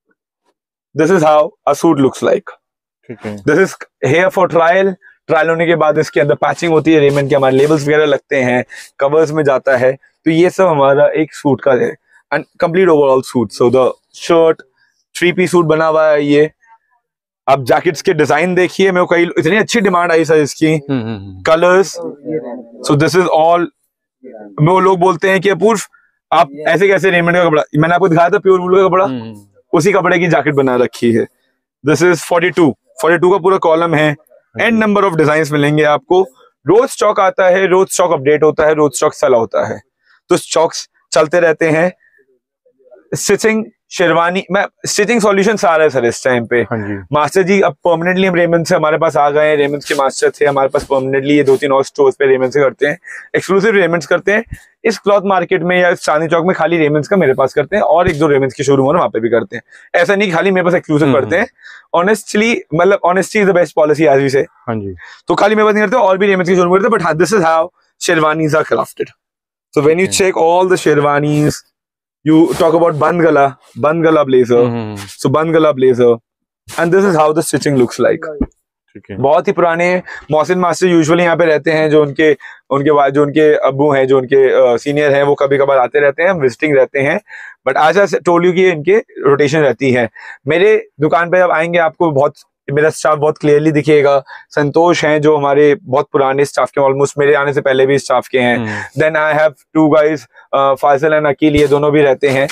This is how a suit looks like. Okay. This is here for trial. Trial होने के बाद इसके अंदर patching होती है, Raymond के हमारे labels वगैरह लगते हैं, कवर्स में जाता है, तो ये सब हमारा एक सूट का है and complete overall suit. So the shirt three piece suit बना हुआ है ये. आप जैकेट्स के डिजाइन देखिए, मेरे को कई इतनी अच्छी डिमांड आई सर इसकी, colours. So this is all. वो लोग बोलते हैं कि अपूर्व आप ऐसे कैसे रेमंड का कपड़ा, मैंने आपको दिखाया था प्योर वूल का कपड़ा, उसी कपड़े की जैकेट बना रखी है. This is forty two forty two का पूरा कॉलम है. एंड नंबर ऑफ डिजाइन मिलेंगे आपको. रोज स्टॉक आता है, रोज स्टॉक अपडेट होता है, रोज स्टॉक सेल होता है, तो स्टॉक्स चलते रहते हैं. स्टिचिंग शेरवानी, मैं स्टिचिंग सॉल्यूशन आ रहा है सर इस टाइम पे. मास्टर जी अब परमानेंटली हम रेमंड से हमारे पास आ गए हैं. रेमंड के मास्टर थे हमारे पास परमानेंटली, ये दो तीन और स्टोर्स पे रेमंड से करते हैं, एक्सक्लूसिव रेमंड्स करते हैं. इस क्लॉथ मार्केट में या चांदनी चौक में खाली रेमंड्स का मेरे पास करते हैं, और एक दो रेमंड्स के शोरूम है वहां पे भी करते हैं. ऐसा नहीं खाली मेरे पास एक्सक्लूसिव करते हैं. ऑनेस्टली मतलब honesty is the best policy as we say. तो खाली मेरे पास नहीं करते, और भी रेमंड्स के शोरूम करते हैं. बट हाँ, this is how sherwanis are crafted. So when you check all the sherwanis, you talk about band gala, band gala blazer. Mm-hmm. So band gala blazer, and this is how the stitching looks like. Okay. बहुत ही पुराने Mohsin master usually यहाँ पे रहते हैं, जो उनके उनके जो उनके अब्बू हैं, जो उनके सीनियर हैं, वो कभी कभार आते रहते हैं, विजिटिंग रहते हैं. बट आज आज टोल यू की इनके रोटेशन रहती है. मेरे दुकान पे जब आएंगे आपको बहुत मेरा स्टाफ बहुत क्लियरली दिखेगा. संतोष हैं जो हमारे बहुत पुराने स्टाफ के, ऑलमोस्ट मेरे आने से पहले भी स्टाफ के हैं. Then I have two guys, Fazil and Akeel, ये दोनों भी रहते हैं.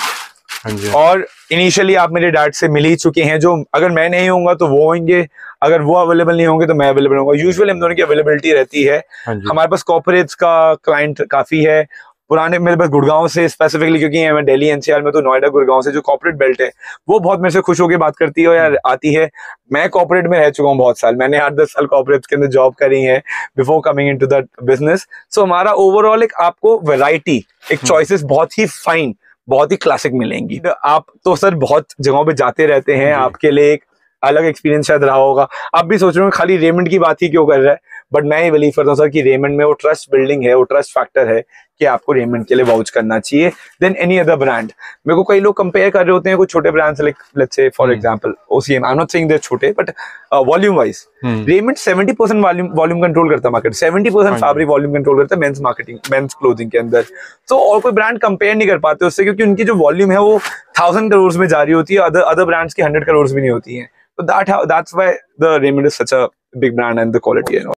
और इनिशियली आप मेरे डैड से मिल ही चुके हैं, जो अगर मैं नहीं होऊंगा तो वो होंगे, अगर वो अवेलेबल नहीं होंगे तो मैं अवेलेबल होऊंगा. यूजुअली हम दोनों की अवेलेबिलिटी रहती है. हमारे पास कॉर्पोरेट्स का क्लाइंट काफी है. पुराने मेरे पास गुड़गांव से स्पेसिफिकली, क्योंकि मैं दिल्ली एनसीआर में, तो नोएडा गुड़गांव से जो कॉर्पोरेट बेल्ट है वो बहुत मेरे से खुश होकर बात करती है या आती है. मैं कॉर्पोरेट में रह चुका हूँ बहुत साल, मैंने आठ दस साल कॉर्पोरेट के अंदर जॉब करी है before coming into that business. So हमारा ओवरऑल एक आपको वैरायटी, एक चॉइसेस बहुत ही फाइन, बहुत ही क्लासिक मिलेंगी. आप तो सर बहुत जगहों पे जाते रहते हैं, आपके लिए एक अलग एक्सपीरियंस शायद रहा होगा. आप भी सोच रहे हो खाली रेमंड की बात ही क्यों कर रहा है, बट मैं ये बिलीव करता हूँ सर कि रेमंड में वो ट्रस्ट बिल्डिंग है, वो ट्रस्ट फैक्टर है कि आपको रेमंड के लिए वाउच करना चाहिए देन एनी अदर ब्रांड. मेरे को कई लोग कंपेयर कर रहे होते हैं कुछ छोटे ब्रांड से, like let's say for example OCM. I am not saying they छोटे, but volume wise Raymond seventy percent volume volume control करता है market, seventy percent fabric volume control करता है मेंस मार्केटिंग, मेंस क्लोथिंग के अंदर. तो और कोई ब्रांड कंपेयर नहीं कर पाते उससे, क्योंकि उनकी जो वॉल्यूम है वो थाउजेंड करोड़ में जा रही होती है, अदर अदर ब्रांड्स की हंड्रेड करोड़ भी नहीं होती है. So that how that's why the Raymond is such a big brand and the quality and all.